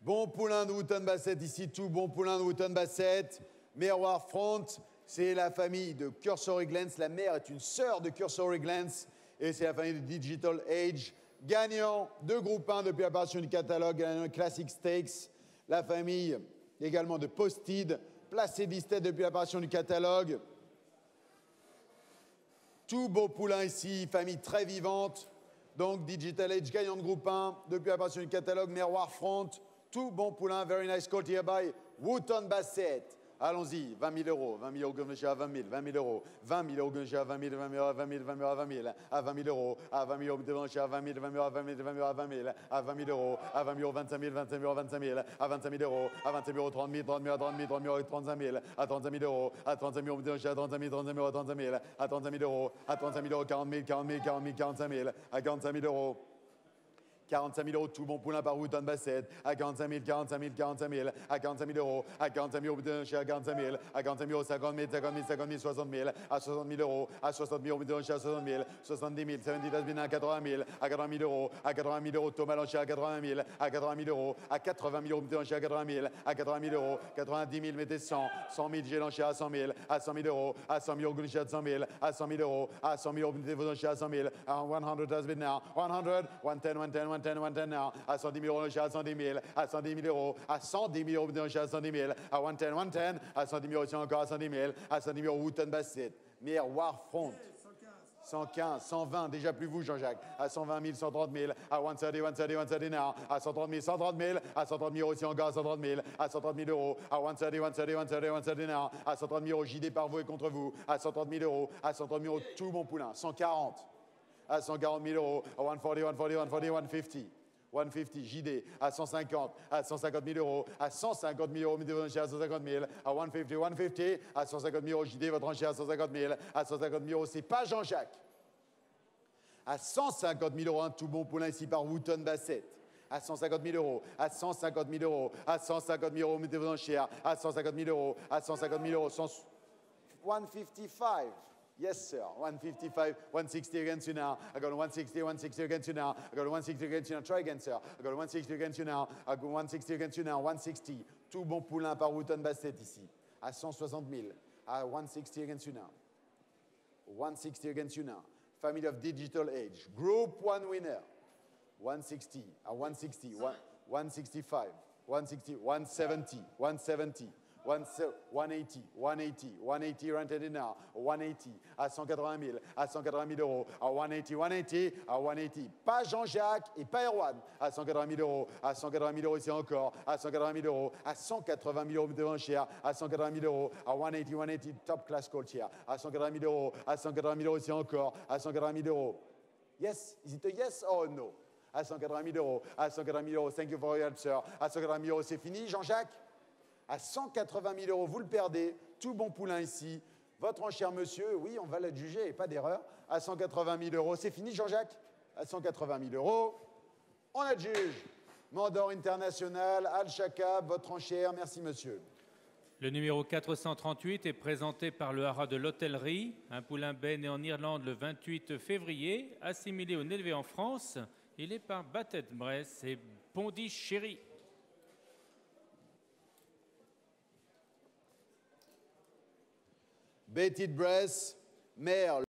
Bon poulain de Wootton Bassett ici, tout bon poulain de Wootton Bassett. Miroir Front, c'est la famille de Cursory Glens. La mère est une sœur de Cursory Glens et c'est la famille de Digital Age. Gagnant de groupe 1 depuis l'apparition du catalogue, gagnant de Classic Stakes. La famille également de Posted, placé d'Isted depuis l'apparition du catalogue. Tout beau poulain ici, famille très vivante. Donc Digital Age, gagnant de groupe 1 depuis l'apparition du catalogue. Miroir Front, tout bon poulain, very nice colt here by Wootton Bassett. Allons-y, 20 000 euros, 20 000 euros, à 20 000, 20 000 euros, 20 000 euros, à 20 000, 20 000, à 20 000, 20 000, à 20 000, à 20 000 euros, à 20 000 euros, à 20 000, 20 000, à 20 000, 20 000, à 20 000, à 20 000 euros, à 20 000 euros, 25 000, 25 000 euros, 25 000, à 25 000 euros, à 25 000 euros, 30 000, 30 000, à 30 000, 30 000 euros, 35 000, à 35 000 euros, à 35 000 euros, à 35 000, 35 000 euros, 35 000, à 35 000 euros, à 35 000 euros, 40 000, 40 000, 40 000, 45 000, à 45 000 euros. 45 000 euros, tout bon poulain par Wootton Bassett, à 45 000, 45 000, 45 000, à 45 000 euros, à 45 000 euros, à 45 000, à 45 000 euros, 50 000, 50 000, 50 000, 60 000, à 60 000 euros, à 60 000 euros, à 60 000, 70 000, 70 000, à 80 000, à 80 000 euros, à 80 000 euros, Thomas Lancher à 80 000, à 80 000 euros, à 80 000 euros, à 80 000, à 80 000 euros, 90 000, mettez 100, 100 000, j'ai Lancher à 100 000, à 100 000 euros, à 100 000 euros, à 100 000, à 100 000 euros, à 100 000 euros, mettez vos Lancher à 100 000, à 100 has been now, 100, 110, 110, 110, 110 now, à 110 000 euros, à 110 000, à 110 000 euros, à 110 000 euros, à 110 000, à 110, 110, à 110 000 euros, encore à 110 000, à 110 000 euros, Wootton Bassett, Miroir Front. 115, 120, déjà plus vous, Jean-Jacques, à 120 000, 130 000, à 130, 130, 130 now, à 130 000, 130 000, à 130 000 euros, aussi encore à 130 000, à 130 000 euros, à 130, 130, 130, 130 now, à 130 000 euros, JD par vous et contre vous, à 130 000 euros, à 130 000 euros, tout bon poulain, 140, à 140 000 euros, à 140, 140, 140, 150. 150, JD, à 150, à 150 000 euros, à 150 000 euros, mettez votre enchère à 150 000, à 150, 150, à 150 000 euros, JD, votre enchère à 150 000, à 150 000 euros, c'est pas Jean-Jacques. À 150 000 euros, un tout bon poulain ici par Wootton Bassett. À 150 000 euros, à 150 000 euros, à 150 000 euros, mettez vos enchères, à 150 000 euros, à 150 000 euros, 155. Yes, sir. 155, 160 against you now. I got 160, 160 against you now. I got 160 against you now. Try again, sir. I got 160 against you now. I got 160 against you now. 160. Tout bon poulain par Wootton Bassett ici. À 160 000. À 160 against you now. 160 against you now. Family of Digital Age. Group 1 winner. 160. À 160. 165. 160. 170. 170. 180, 180, 180 rented now, 180, à 180 000, à 180 000 euros, à 180, 180, à 180. Pas Jean-Jacques et pas Erwan, à 180 000 euros, à 180 000 euros ici encore, à 180 000 euros, à 180 000 euros devant cher, à 180 000 euros, à 180, 180, top class call here, à 180 000 euros, à 180 000 euros ici encore, à 180 000 euros. Yes, is it a yes or a no? À 180 000 euros, à 180 000 euros, thank you for your answer, à 180 000 euros, c'est fini, Jean-Jacques? À 180 000 euros, vous le perdez. Tout bon poulain ici. Votre enchère, monsieur, oui, on va la juger, et pas d'erreur. À 180 000 euros, c'est fini, Jean-Jacques? À 180 000 euros, on adjuge. Mandor International, Al-Shakab, votre enchère, merci, monsieur. Le numéro 438 est présenté par le haras de l'Hôtellerie, un poulain bé né en Irlande le 28 février, assimilé au élevé en France. Il est par Bassett Bress et Bondy Chéri. Bassett Bress, mère.